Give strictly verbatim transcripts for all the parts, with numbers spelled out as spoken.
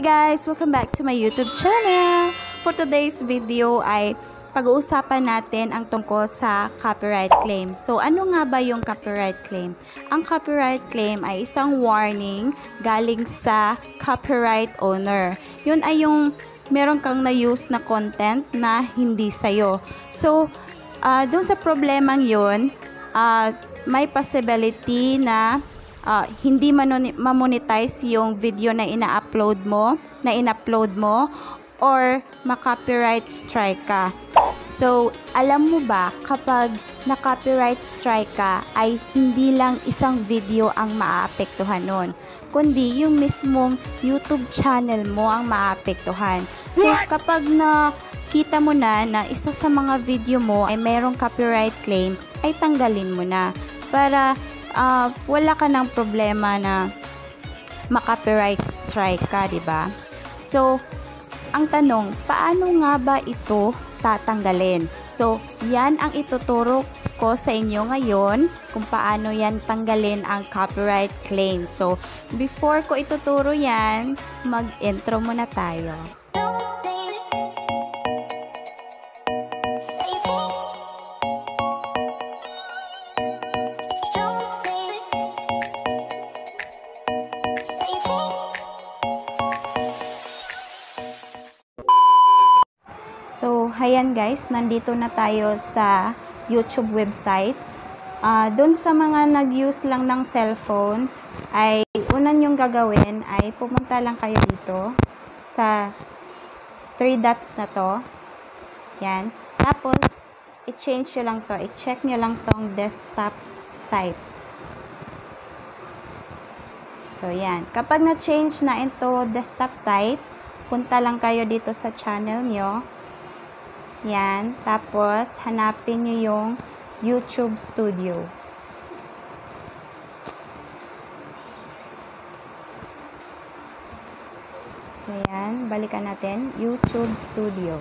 Hi guys! Welcome back to my YouTube channel! For today's video ay pag-uusapan natin ang tungkol sa copyright claim. So ano nga ba yung copyright claim? Ang copyright claim ay isang warning galing sa copyright owner. Yun ay yung meron kang na-use na content na hindi sa'yo. So uh, dun sa problemang yun, uh, may possibility na Uh, hindi ma-monetize yung video na ina-upload mo, na in-upload mo, or ma-copyright strike ka. So, alam mo ba, kapag na-copyright strike ka, ay hindi lang isang video ang maaapektuhan nun, kundi yung mismong YouTube channel mo ang maaapektuhan. So, kapag na kita mo na na isa sa mga video mo ay mayroong copyright claim, ay tanggalin mo na para Uh, wala ka ng problema na ma-copyright strike ka, di ba? So, ang tanong, paano nga ba ito tatanggalin? So, yan ang ituturo ko sa inyo ngayon kung paano yan tanggalin ang copyright claim. So, before ko ituturo yan, mag-intro muna tayo. So, ayan guys, nandito na tayo sa YouTube website. Uh, Doon sa mga nag-use lang ng cellphone, ay unan yung gagawin ay pumunta lang kayo dito sa three dots na to. Yan. Tapos, i-change nyo lang to. I-check nyo lang tong desktop site. So, yan. Kapag na-change na into desktop site, punta lang kayo dito sa channel nyo. Yan. Tapos, hanapin nyo yung YouTube Studio. So, yan. Balikan natin. YouTube Studio.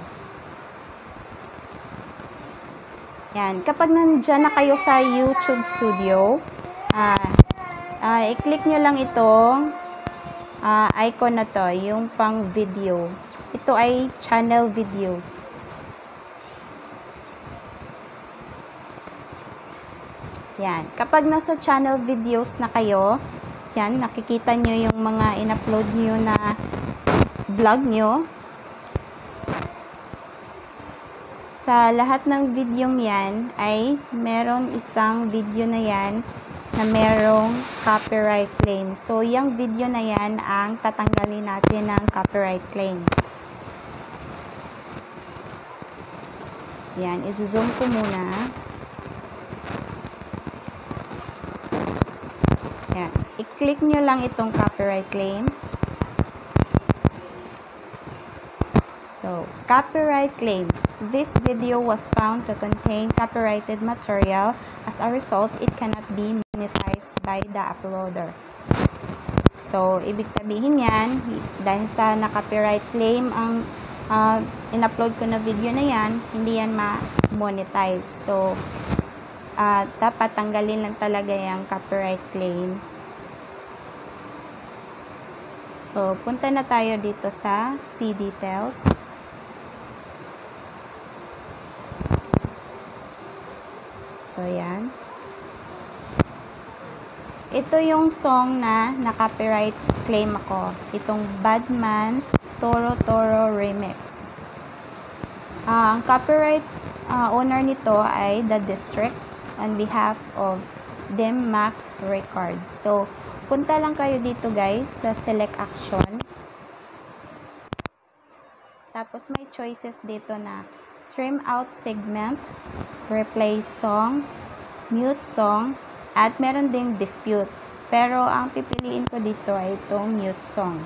Yan. Kapag nandyan na kayo sa YouTube Studio, ah, ah, i-click nyo lang itong ah, icon na to, yung pang video. Ito ay channel videos. Yan. Kapag nasa channel videos na kayo, yan, nakikita nyo yung mga in-upload nyo na vlog nyo. Sa lahat ng video yan, ay merong isang video na yan na merong copyright claim. So, yung video na yan ang tatanggalin natin ng copyright claim. Yan. I-zoom ko muna. Yan. I-click nyo lang itong copyright claim. So, copyright claim. This video was found to contain copyrighted material. As a result, it cannot be monetized by the uploader. So, ibig sabihin yan, dahil sa na-copyright claim ang uh, in-upload ko na video na yan, hindi yan ma-monetize. So, Uh, dapat tanggalin lang talaga yung copyright claim. So, punta na tayo dito sa see details. So, yan. Ito yung song na na-copyright claim ako. Itong Badman Toro Toro Remix. Uh, ang copyright uh, owner nito ay The District on behalf of Dem-Mac Records. So, punta lang kayo dito guys sa select action. Tapos may choices dito na trim out segment, replace song, mute song, at meron ding dispute. Pero ang pipiliin ko dito ay itong mute song.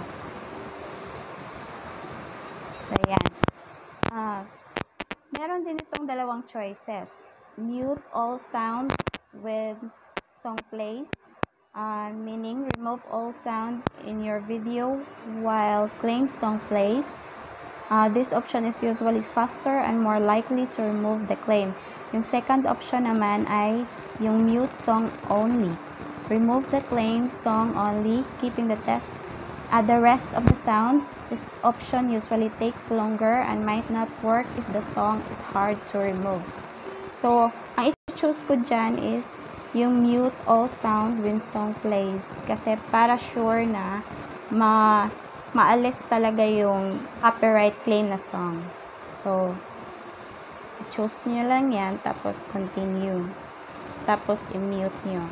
So, yan. Ah, meron din itong dalawang choices. Mute all sound with song plays, uh, meaning remove all sound in your video while claim song plays. Uh, this option is usually faster and more likely to remove the claim. Yung second option naman ay yung mute song only. Remove the claim song only, keeping the test uh, the rest of the sound. This option usually takes longer and might not work if the song is hard to remove. So, ang i-choose ko dyan is yung mute all sound when song plays. Kasi para sure na ma maalis talaga yung copyright claim na song. So, choose nyo lang yan, tapos continue. Tapos, i-mute nyo.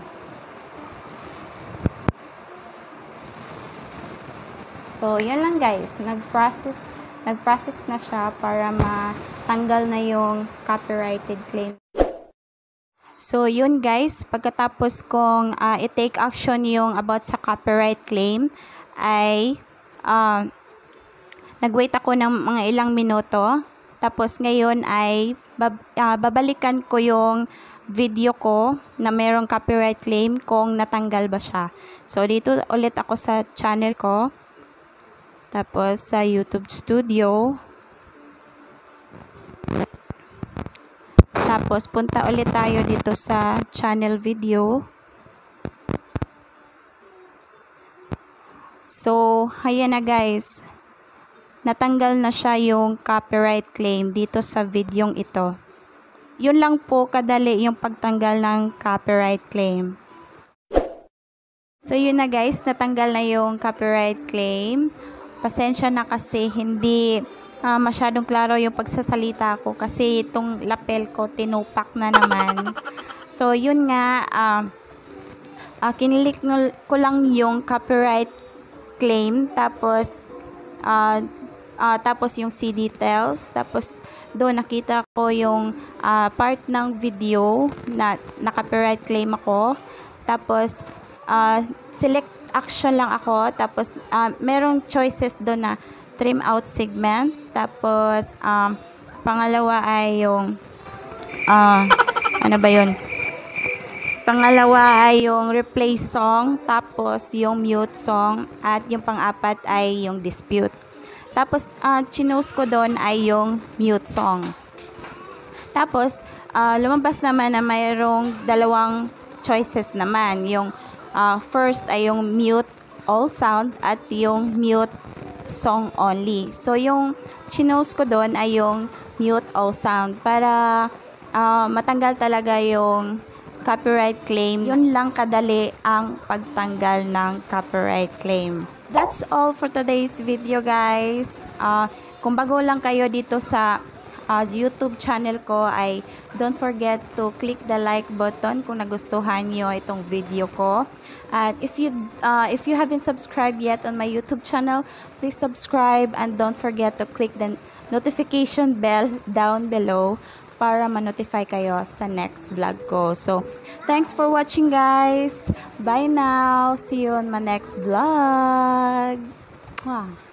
So, yan lang guys. Nag-process, nag-process na siya para matanggal na yung copyrighted claim. So, yun guys. Pagkatapos kong uh, i-take action yung about sa copyright claim, ay uh, nag-wait ako ng mga ilang minuto. Tapos, ngayon ay bab uh, babalikan ko yung video ko na mayroong copyright claim kung natanggal ba siya. So, dito ulit ako sa channel ko. Tapos, sa YouTube Studio. Tapos, punta ulit tayo dito sa channel video. So, ayan na guys. Natanggal na siya yung copyright claim dito sa videong ito. Yun lang po kadali yung pagtanggal ng copyright claim. So, yun na guys. Natanggal na yung copyright claim. Pasensya na kasi hindi uh, masyadong klaro yung pagsasalita ko kasi itong lapel ko tinupak na naman. So, yun nga, uh, uh, kinilik ko lang yung copyright claim, tapos, uh, uh, tapos yung see details, tapos doon nakita ko yung uh, part ng video na, na copyright claim ako, tapos, uh, select action lang ako, tapos uh, merong choices doon na trim out segment, tapos um, pangalawa ay yung uh, ano ba yun pangalawa ay yung replace song, tapos yung mute song, at yung pang-apat ay yung dispute. Tapos uh, chinose ko doon ay yung mute song. Tapos uh, lumabas naman na mayroong dalawang choices naman, yung Uh, first ay yung mute all sound at yung mute song only. So, yung chinose ko doon ay yung mute all sound para uh, matanggal talaga yung copyright claim. Yun lang kadali ang pagtanggal ng copyright claim. That's all for today's video guys. Uh, kung bago lang kayo dito sa uh, YouTube channel ko ay don't forget to click the like button kung nagustuhan nyo itong video ko. And if you uh, if you haven't subscribed yet on my YouTube channel, please subscribe and don't forget to click the notification bell down below para ma-notify kayo sa next vlog ko. So, thanks for watching guys. Bye now. See you on my next vlog. Wow.